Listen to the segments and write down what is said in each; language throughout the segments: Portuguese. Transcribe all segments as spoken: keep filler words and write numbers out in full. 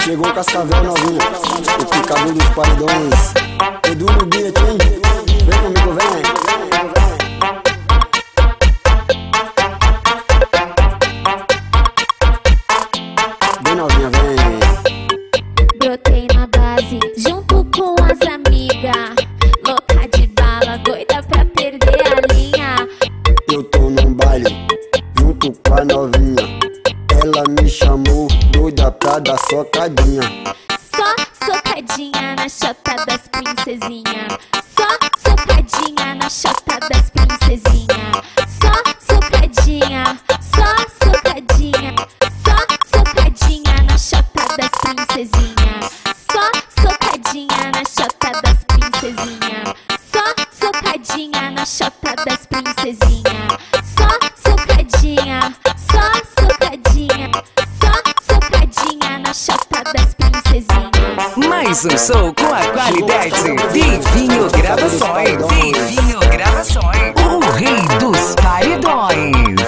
Chegou Cascavel novinha, o picador dos paredões. Edu no beat, hein? Vem comigo, vem. Vem novinha, vem. Brotei na base, junto com as amigas, louca de bala, doida pra perder a linha. Eu tô num baile, junto com a novinha. Ela me chamou, doida pra dar socadinha. Só socadinha na chota das princesinhas. Só socadinha na chota das princesinhas. Só socadinha, só socadinha. Só socadinha na chota das princesinhas. Só socadinha na chota das princesinhas. Só socadinha na chota das princesinhas. Só socadinha, só socadinha. Só socadinha na chota das princesinhas. Mais um show com a qualidade Deivinho Gravações. Deivinho Gravações, o rei dos paredões.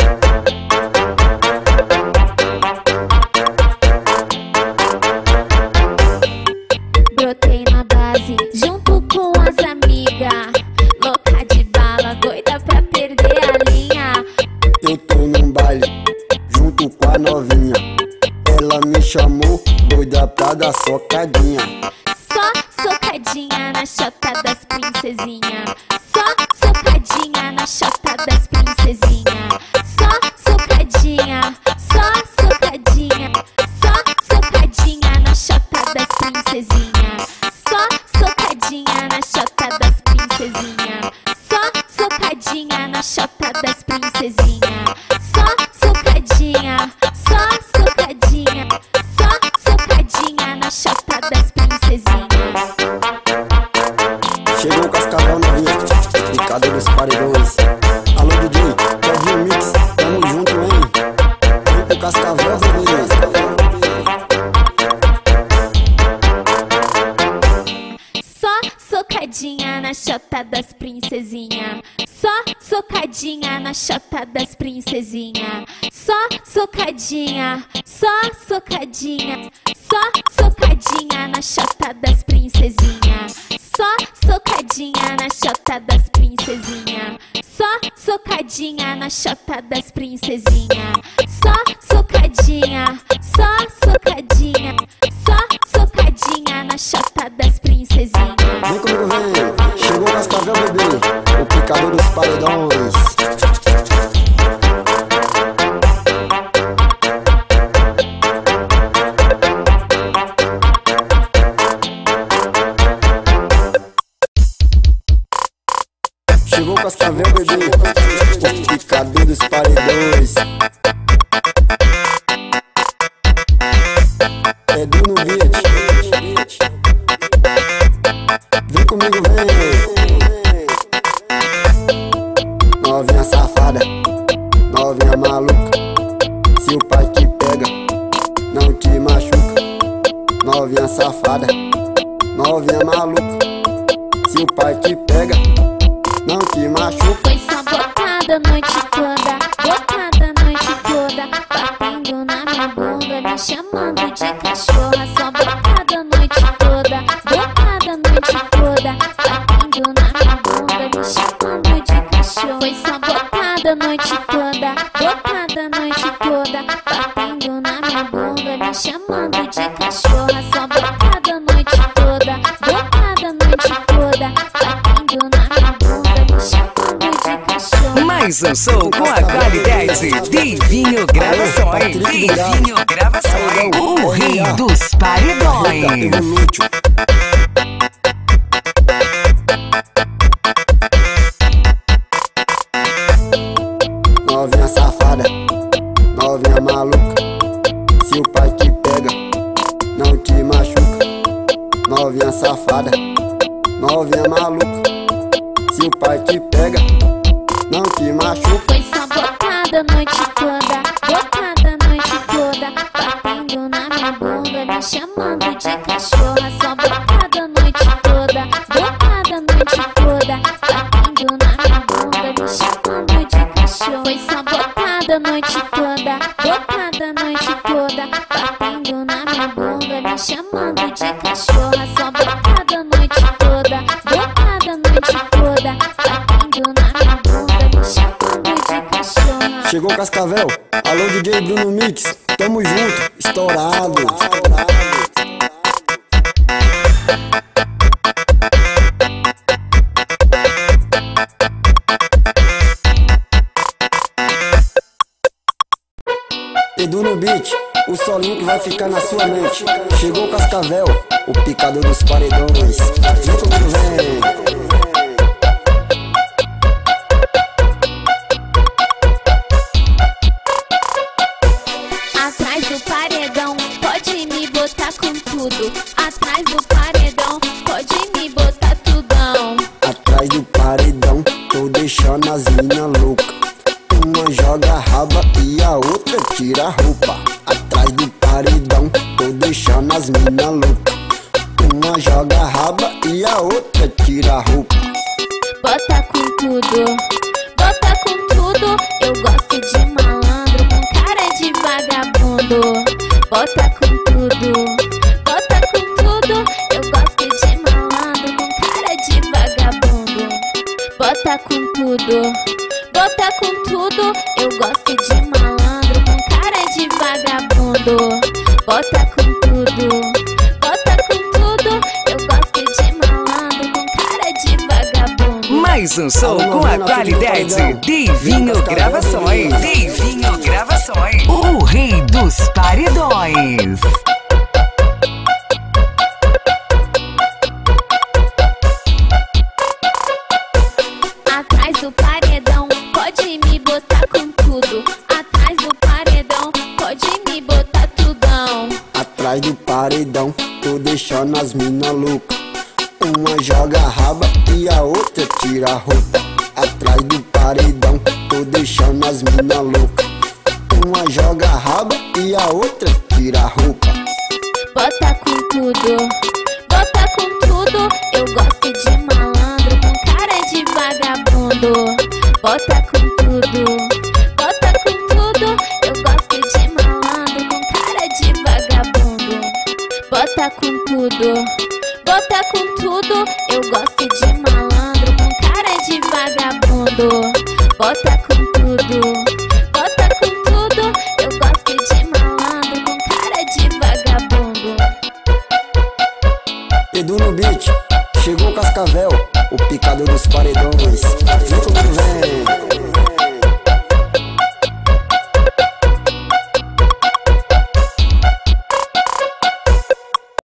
Brotei na base, junto com as amigas, louca de bala, doida pra perder a linha. Eu tô num baile, junto com a novinha. Ela me chamou, doida pra dar socadinha. Só socadinha na chota das princesinhas. Só socadinha na chota das princesinhas. Só socadinha, só socadinha. Só socadinha na chota das princesinhas. Só socadinha na chota das princesinhas. Só socadinha na chota das princesinhas. Só socadinha, só socadinha. Só socadinha na chota das princesinhas. Chegou Cascavel novinha, picador dos paredões. Alô D J, pede um mix, tamo junto, hein? Vem pro Cascavel, bebê. Só socadinha na chota das princesinhas. Só socadinha na chota das princesinhas. Só socadinha, só socadinha. Só socadinha na chota das princesinhas. Só socadinha na chota das princesinhas. Só socadinha na chota das princesinhas. Só socadinha, só socadinha. Só socadinha na chota das princesinhas. Vem comigo, vem. Chegou Cascavel, bebê, o picador dos paredões. Chegou Cascavel, bebê, o picador dos paredões. Edu no beat. Vem comigo, vem. Novinha safada, novinha maluca. Se o pai te pega, não te machuca. Novinha safada, novinha maluca. Se o pai te pega, não te machuca. Foi só botada a noite toda, botada a noite toda, batendo na minha bunda, me chamando de cachorra. Só botada a noite toda, botada a noite toda, batendo na minha bunda, me chamando de cachorra. Foi só botada a noite toda, botada a noite toda, batendo na minha bunda, me chamando de cachorra. Só botada a noite toda, botada a noite toda, batendo na minha bunda, me chamando de cachorro. Mais um show com a qualidade Deivinho Gravações. Deivinho Gravações, o rei dos paredões. Novinha safada, novinha maluca. Se o pai te pega, não te machuca. Novinha safada, novinha maluca. Se o pai te pega, não te machuca. Foi só botada a noite toda, botada a noite toda, batendo na minha bunda, me chamando de cachorra. Só botada a noite toda, botada a noite toda, batendo na minha bunda, me chamando de cachorro. Foi só botada a noite toda, botada a noite toda, batendo na minha bunda, chamando de cachorra. Só bocada a noite toda, bocada a noite toda, batendo na minha bunda, me chamando de cachorra. Chegou Cascavel, alô D J Bruno Mix, tamo junto, estourado. Edu no beat, o solinho que vai ficar na sua mente. Chegou Cascavel, o picador dos paredões. Vem comigo, vem. Atrás do paredão, pode me botar com tudo. Atrás do paredão, pode me botar tudão. Atrás do paredão, tô deixando as mina louca. Uma joga a raba e a outra tira a roupa. Atrás do paredão, tô deixando as mina louca. Uma joga a raba e a outra tira a roupa. Bota com tudo, bota com tudo. Eu gosto de malandro com cara de vagabundo. Bota com tudo, bota com tudo. Eu gosto de malandro com cara de vagabundo. Bota com tudo, bota com tudo. Eu gosto de malandro com cara de vagabundo. Bota com tudo, bota com tudo. Eu gosto de malandro com cara de vagabundo. Mais um show com a qualidade Deivinho Gravações. Deivinho Gravações, o rei dos paredões. Atrás do paredão, pode me botar com tudo. Atrás do paredão, pode me botar tudão. Atrás do paredão, tô deixando as mina louca. Uma joga a raba e a outra tira a roupa. Atrás do paredão, tô deixando as mina louca. Uma joga a raba e a outra tira a roupa. Bota com tudo,